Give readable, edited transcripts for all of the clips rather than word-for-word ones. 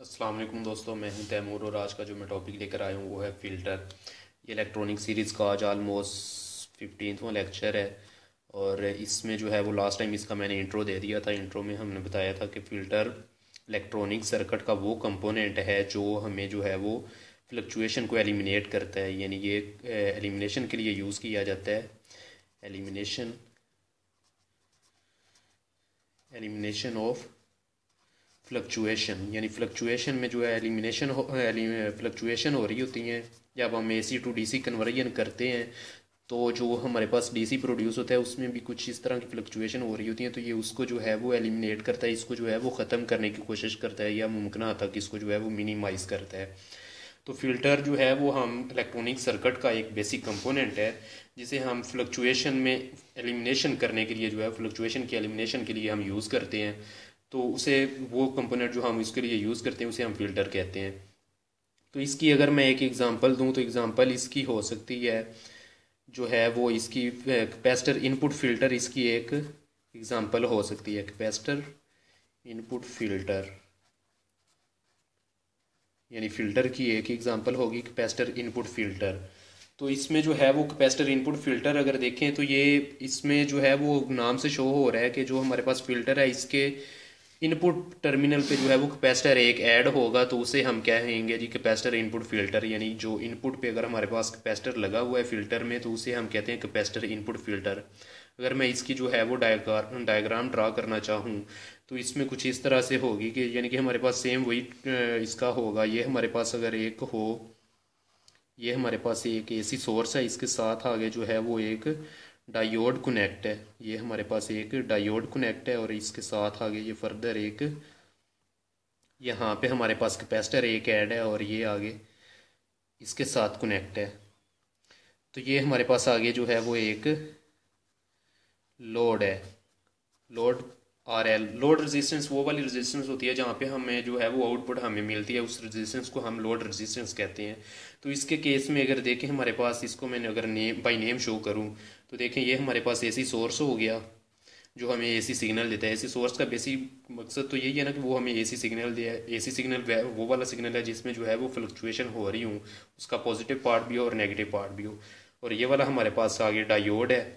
अस्सलाम वालेकुम दोस्तों, मैं हूं तैमूर और आज का जो मैं टॉपिक लेकर आया हूं वो है फ़िल्टर। ये इलेक्ट्रॉनिक सीरीज़ का आज आलमोस्ट 15वां लेक्चर है। और इसमें जो है वो लास्ट टाइम इसका मैंने इंट्रो दे दिया था। इंट्रो में हमने बताया था कि फ़िल्टर इलेक्ट्रॉनिक सर्किट का वो कंपोनेंट है जो हमें जो है वो फ्लक्चुएशन को एलिमिनेट करता है, यानी ये एलिमिनेशन के लिए यूज़ किया जाता है। एलिमिनेशन एलिमिनेशन ऑफ फ्लक्चुएशन, यानी फ्लक्चुएशन में जो है फ्लक्चुएशन हो रही होती हैं। जब हम एसी टू डीसी कन्वर्जन करते हैं तो जो हमारे पास डीसी प्रोड्यूस होता है उसमें भी कुछ इस तरह की फ्लक्चुएशन हो रही होती हैं, तो ये उसको जो है वो एलिमिनेट करता है, इसको जो है वो ख़त्म करने की कोशिश करता है या मुमकिन हद तक इसको जो है वो मिनिमाइज़ करता है। तो फिल्टर जो है वो हम इलेक्ट्रॉनिक सर्किट का एक बेसिक कंपोनेंट है जिसे हम फ्लक्चुएशन में एलिमिनेशन करने के लिए जो है फ्लक्चुएशन की एलिमिनेशन के लिए हम यूज़ करते हैं। तो उसे वो कंपोनेंट जो हम इसके लिए यूज़ करते हैं उसे हम फिल्टर कहते हैं। तो इसकी अगर मैं एक एग्जांपल दूं तो एग्जांपल इसकी हो सकती है जो है वो इसकी कैपेसिटर इनपुट फिल्टर इसकी एक एग्जांपल हो सकती है। कैपेसिटर इनपुट फिल्टर यानी फ़िल्टर की एक एग्जांपल होगी कैपेसिटर इनपुट फ़िल्टर। तो इसमें जो है वो कैपेसिटर इनपुट फ़िल्टर अगर देखें तो ये इसमें जो है वो नाम से शो हो रहा है कि जो हमारे पास फ़िल्टर है इसके इनपुट टर्मिनल पे जो है वो कैपेसिटर एक ऐड होगा, तो उसे हम क्या कहेंगे जी, कैपेसिटर इनपुट फ़िल्टर। यानी जो इनपुट पे अगर हमारे पास कैपेसिटर लगा हुआ है फ़िल्टर में तो उसे हम कहते हैं कैपेसिटर इनपुट फ़िल्टर। अगर मैं इसकी जो है वो डायग्राम ड्रा करना चाहूँ तो इसमें कुछ इस तरह से होगी कि यानी कि हमारे पास सेम वही इसका होगा। ये हमारे पास अगर एक हो, ये हमारे पास एक एसी सोर्स है, इसके साथ आगे जो है वो एक डायोड कनेक्ट है। ये हमारे पास एक डायोड कनेक्ट है और इसके साथ आगे ये फर्दर एक यहाँ पे हमारे पास कैपेसिटर एक ऐड है और ये आगे इसके साथ कनेक्ट है। तो ये हमारे पास आगे जो है वो एक लोड है, load R L. Load resistance वो वाली रेजिस्टेंस होती है जहाँ पे हमें जो है वो आउटपुट हमें मिलती है, उस रेजिस्टेंस को हम लोड रेजिस्टेंस कहते हैं। तो इसके केस में अगर देखें हमारे पास, इसको मैंने अगर नेम बाई नेम शो करूँ तो देखें ये हमारे पास एसी सोर्स हो गया जो हमें एसी सिग्नल देता है। एसी सोर्स का बेसिक मकसद तो यही है ना कि वो हमें एसी सिग्नल दे। एसी सिग्नल वो वाला सिग्नल है जिसमें जो है वो फ्लक्चुएशन हो रही हूँ, उसका पॉजिटिव पार्ट भी हो और नेगेटिव पार्ट भी हो। और ये वाला हमारे पास आगे डायोड है।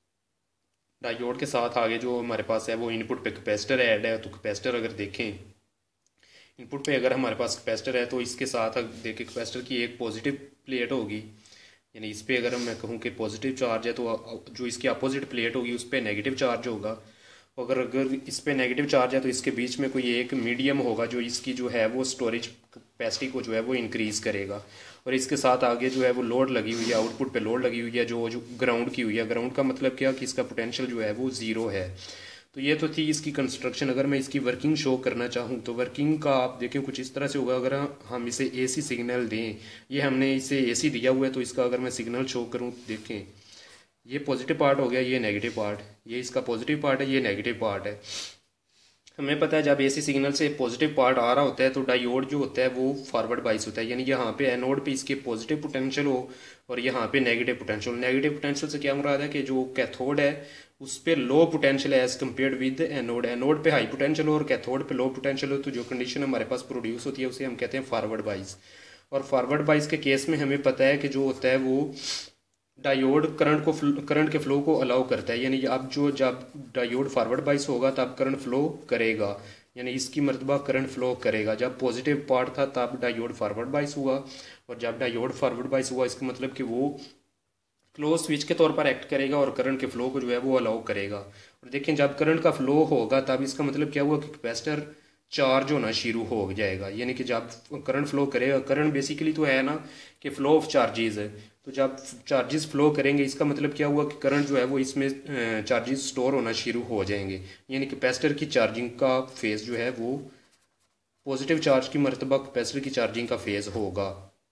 डायोड के साथ आगे जो हमारे पास है वो इनपुट पे कैपेसिटर ऐड है। तो कैपेसिटर अगर देखें इनपुट पे अगर हमारे पास कैपेसिटर है तो इसके साथ देखें कैपेसिटर की एक पॉजिटिव प्लेट होगी, यानी इस पर अगर मैं कहूँ कि पॉजिटिव चार्ज है तो जो इसकी अपोजिट प्लेट होगी उस पर नेगेटिव चार्ज होगा। अगर अगर इस पर नेगेटिव चार्ज है तो इसके बीच में कोई एक मीडियम होगा जो इसकी जो है वो स्टोरेज कैपेसिटी को जो है वो इंक्रीज़ करेगा। और इसके साथ आगे जो है वो लोड लगी हुई है, आउटपुट पे लोड लगी हुई है जो ग्राउंड की हुई है। ग्राउंड का मतलब क्या कि इसका पोटेंशियल जो है वो ज़ीरो है। तो ये तो थी इसकी कंस्ट्रक्शन। अगर मैं इसकी वर्किंग शो करना चाहूँ तो वर्किंग का आप देखें कुछ इस तरह से होगा। अगर हम इसे एसी सिग्नल दें, ये हमने इसे एसी दिया हुआ है तो इसका अगर मैं सिग्नल शो करूँ देखें ये पॉजिटिव पार्ट हो गया, ये नेगेटिव पार्ट, ये इसका पॉजिटिव पार्ट है, ये नेगेटिव पार्ट है। हमें पता है जब एसी सिग्नल से पॉजिटिव पार्ट आ रहा होता है तो डायोड जो होता है वो फॉरवर्ड बाइस होता है, यानी यहाँ पे एनोड पे इसके पॉजिटिव पोटेंशियल हो और यहाँ पे नेगेटिव पोटेंशियल। नेगेटिव पोटेंशियल से क्या मुराद है कि जो कैथोड है उस पर लो पोटेंशियल है as compared with anode. Anode पे हाई पोटेंशियल हो और कैथोड पे लो पोटेंशियल हो तो जो कंडीशन हमारे पास प्रोड्यूस होती है उसे हम कहते हैं फॉरवर्ड बाइस। और फॉरवर्ड बाइस के केस में हमें पता है कि जो होता है वो डायोड करंट के फ्लो को अलाउ करता है, यानी अब जो जब डायोड फॉरवर्ड बाइस होगा तब करंट फ्लो करेगा, यानी इसकी मर्तबा करंट फ्लो करेगा। जब पॉजिटिव पार्ट था तब डायोड फॉरवर्ड बाइस हुआ और जब डायोड फॉरवर्ड बाइस हुआ इसका मतलब कि वो क्लोज स्विच के तौर पर एक्ट करेगा और करंट के फ्लो को जो है वो अलाउ करेगा। और देखें जब करंट का फ्लो होगा तब इसका मतलब क्या हुआ कि कैपेसिटर चार्ज होना शुरू हो जाएगा, यानी कि जब करंट फ्लो करेगा, करंट बेसिकली तो है ना कि फ्लो ऑफ चार्जेस है, तो जब चार्जेस फ्लो करेंगे इसका मतलब क्या हुआ कि करंट जो है वो इसमें चार्जेस स्टोर होना शुरू हो जाएंगे, यानी कैपेसिटर की चार्जिंग का फेज जो है वो पॉजिटिव चार्ज की मर्तबा कैपेसिटर की चार्जिंग का फेज होगा।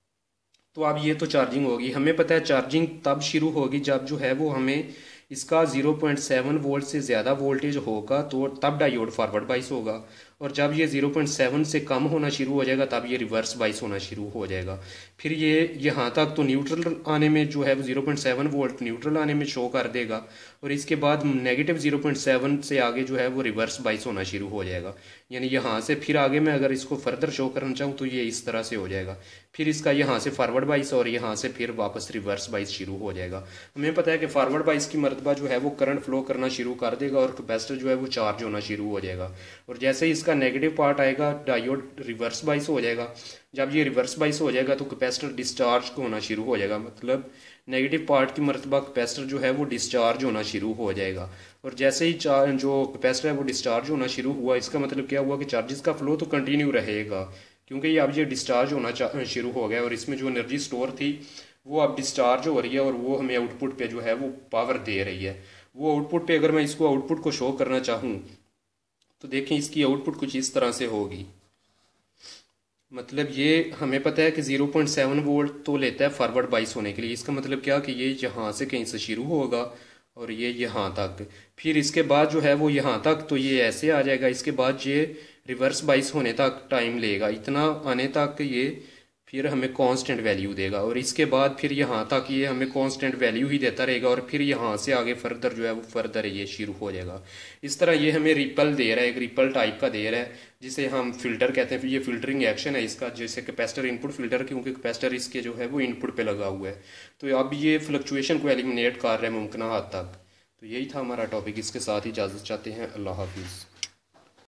तो अब ये तो चार्जिंग होगी। हमें पता है चार्जिंग तब शुरू होगी जब जो है वो हमें इसका 0.7 वोल्ट से ज़्यादा वोल्टेज होगा तो तब डायोड फॉरवर्ड बाइस होगा। और जब ये 0.7 से कम होना शुरू हो जाएगा तब ये रिवर्स बाइस होना शुरू हो जाएगा। फिर ये यहाँ तक तो न्यूट्रल आने में जो है वो 0.7 वोल्ट न्यूट्रल आने में शो कर देगा, और इसके बाद नेगेटिव 0.7 से आगे जो है वो रिवर्स बाइस होना शुरू हो जाएगा। यानी यहाँ से फिर आगे मैं अगर इसको फर्दर शो करना चाहूँ तो ये इस तरह से हो जाएगा। फिर इसका यहाँ से फॉरवर्ड बाइस और यहाँ से फिर वापस रिवर्स बाइस शुरू हो जाएगा। हमें पता है कि फॉरवर्ड बाइस की मरतबा जो है वो करंट फ्लो करना शुरू कर देगा और कैपेसिटर जो है वो चार्ज होना शुरू हो जाएगा। और जैसे ही इसका नेगेटिव पार्ट आएगा डायोड रिवर्स बाइस हो जाएगा। जब ये रिवर्स बाइस हो जाएगा तो कैपेसिटर डिस्चार्ज होना शुरू हो जाएगा, मतलब नेगेटिव पार्ट की मरतबा कैपेसिटर जो है वो डिस्चार्ज होना शुरू हो जाएगा। और जैसे ही जो कैपेसिटर है वो डिस्चार्ज होना शुरू हुआ, इसका मतलब क्या हुआ कि चार्जेस का फ्लो तो कंटिन्यू रहेगा, क्योंकि ये अब ये डिस्चार्ज होना शुरू हो गया और इसमें जो एनर्जी स्टोर थी वो अब डिस्चार्ज हो रही है और वो हमें आउटपुट पे जो है वो पावर दे रही है। वो आउटपुट पे अगर मैं इसको आउटपुट को शो करना चाहूँ तो देखें इसकी आउटपुट कुछ इस तरह से होगी। मतलब ये हमें पता है कि 0.7 वोल्ट तो लेता है फॉरवर्ड बाइस होने के लिए। इसका मतलब क्या कि ये यहाँ से कहीं से शुरू होगा और ये यहाँ तक, फिर इसके बाद जो है वो यहाँ तक, तो ये ऐसे आ जाएगा। इसके बाद ये रिवर्स बाइस होने तक टाइम लेगा, इतना आने तक ये फिर हमें कांस्टेंट वैल्यू देगा, और इसके बाद फिर यहाँ तक ये हमें कांस्टेंट वैल्यू ही देता रहेगा, और फिर यहाँ से आगे फर्दर जो है वो फर्दर ये शुरू हो जाएगा। इस तरह ये हमें रिपल दे रहा है, एक रिपल टाइप का दे रहा है, जिसे हम फिल्टर कहते हैं। ये फिल्टरिंग एक्शन है इसका, जैसे कैपेसिटर इनपुट फिल्टर, क्योंकि कैपेसिटर इसके जो है वो इनपुट पे लगा हुआ है। तो अब ये फ्लक्चुएशन को एलिमिनेट कर रहा है मुमकिन हद तक। तो यही था हमारा टॉपिक, इसके साथ ही इजाज़त चाहते हैं। अल्लाह हाफिज़।